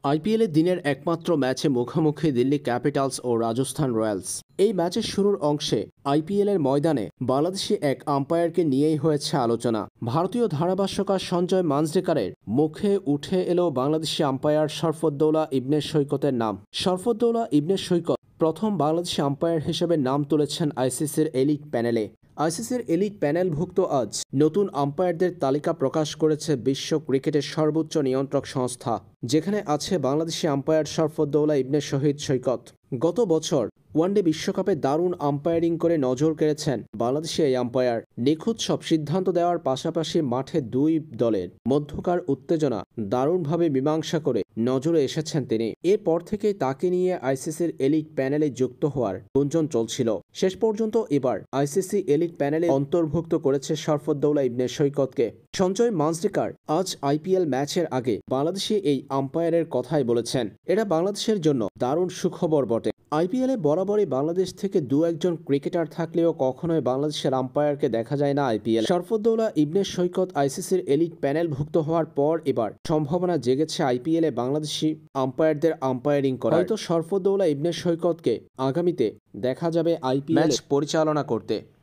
আইপিএলে দিনের একমাত্র ম্যাচে মুখোমুখি দিল্লি ক্যাপিটালস ও রাজস্থান রয়্যালস। এই ম্যাচের শুরুর অংশে আইপিএলের ময়দানে বাংলাদেশি এক আম্পায়ারকে নিয়েই হয়েছে আলোচনা। ভারতীয় ধারাভাষ্যকার সঞ্জয় মাঞ্জরেকরের মুখে উঠে এলো বাংলাদেশি আম্পায়ার শরফুদ্দৌলা ইবনে সৈকতের নাম। শরফুদ্দৌলা ইবনে সৈকত প্রথম বাংলাদেশি আম্পায়ার হিসেবে নাম তুলেছেন আইসিসির এলিট প্যানেলে। আইসিসির এলিট প্যানেলভুক্ত আজ নতুন আম্পায়ারদের তালিকা প্রকাশ করেছে বিশ্ব ক্রিকেটের সর্বোচ্চ নিয়ন্ত্রক সংস্থা, যেখানে আছে বাংলাদেশি আম্পায়ার শরফুদ্দৌলা ইবনে শহীদ সৈকত। গত বছর ওয়ানডে বিশ্বকাপে দারুণ আম্পায়ারিং করে নজর কেড়েছেন বাংলাদেশি এই আম্পায়ার। নিখুঁত সব সিদ্ধান্ত দেওয়ার পাশাপাশি মাঠে দুই দলের মধ্যকার উত্তেজনা দারুণভাবে মীমাংসা করে নজরে এসেছেন তিনি। এরপর থেকেই তাকে নিয়ে আইসিসির এলিট প্যানেলে যুক্ত হওয়ার গুঞ্জন চলছিল। শেষ পর্যন্ত এবার আইসিসি এলিট প্যানেলে অন্তর্ভুক্ত করেছে শরফুদ্দৌলা ইবনে সৈকতকে। সঞ্জয় মাঞ্জরেকর আজ আইপিএল ম্যাচের আগে বাংলাদেশি এই আম্পায়ারের কথাই বলেছেন। এটা বাংলাদেশের জন্য দারুণ সুখবর বটে। আইপিএলে বরাবরই বাংলাদেশ থেকে দু একজন ক্রিকেটার থাকলেও কখনোই বাংলাদেশের আম্পায়ারকে দেখা যায় না আইপিএল। শরফুদ্দৌলা ইবনে সৈকত আইসিসির এলিট প্যানেলভুক্ত হওয়ার পর এবার সম্ভাবনা জেগেছে আইপিএলে বাংলাদেশি আম্পায়ারদের আম্পায়ারিং করা। হয়তো শরফুদ্দৌলা ইবনে সৈকতকে আগামীতে দেখা যাবে আইপিএল ম্যাচ পরিচালনা করতে।